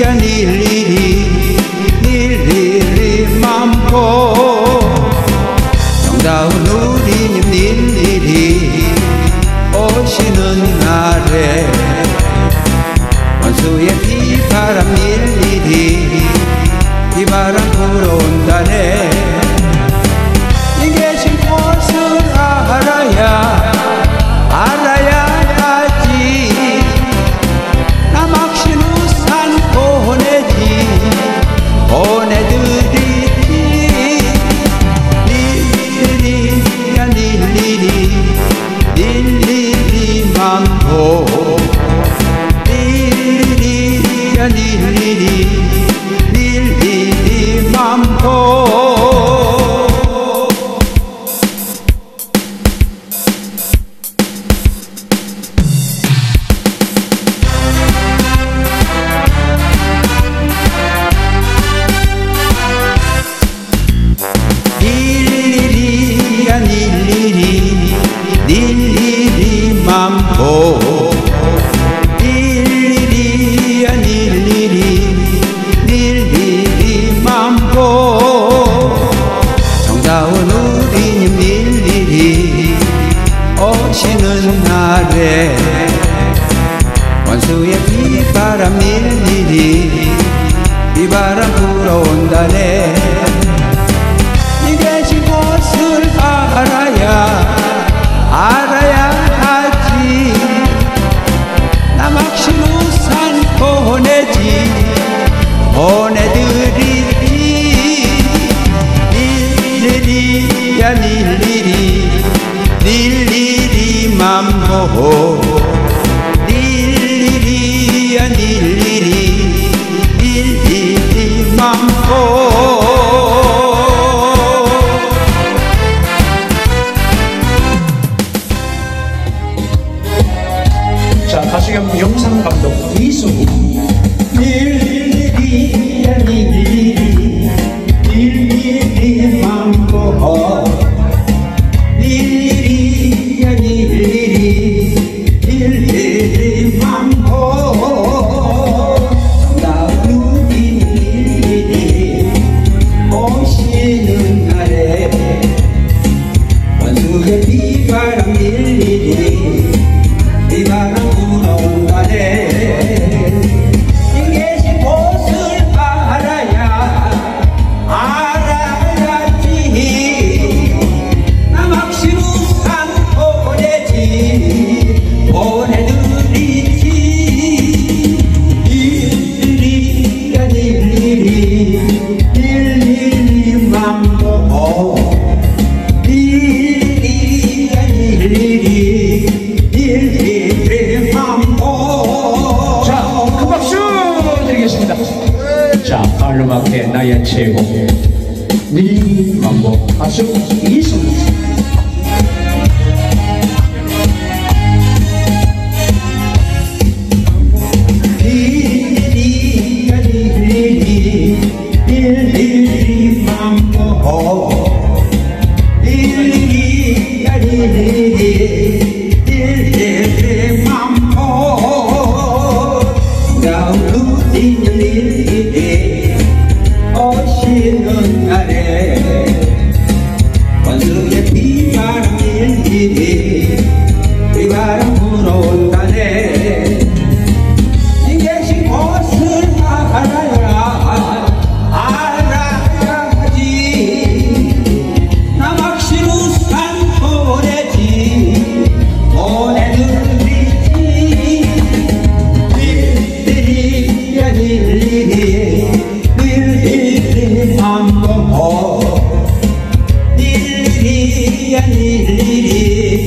일일이 만보 정다운 우리님 일일이 오시는 날에 원수의 비바람 일일이 비바람 불어온다네. 이 계신 곳을 알아야 하지. 남학신 우산 보내드리지. 일일이야 일일이 만보 일일이야 일일이 만보. 일일이 만보 일일이야 일일이 만보 정다운 우리님 일일이 오시는 날에 원수의 비바람 일일이 비바람 불어온다네. 이 계신 곳을 알아야 하지. 남학신 우산 보내드리지. 일일이야 일일이 만보 일일이야 일일이 만보. 자, 가수겸 영상감독 이승우. 일일이야 일일이 만보 일일이야 일일이 만보 정다운 일일이 오시는 날에 원수의 비바람 일일이 비바람 불어온다네. 이 계신 곳을 알아야지. 남학신 우산 보내드리지. 일일이야 일일이 만보 일일이야 일일이 만보. 자, 큰 박수 드리겠습니다. 자, 가을음악회 나의 최고 네 만보 가수 이승우. 일일이야 일일이 만보 일일이야 일일이 만보 정다운 우리님 일일이 오시는 날에 원수의 비바람 일일이 비바람 불어온다네. 이 계신 곳을 알아야지. 남학신 우산 보내드리지. 일일이야 일일이 만보 일일이야 일일이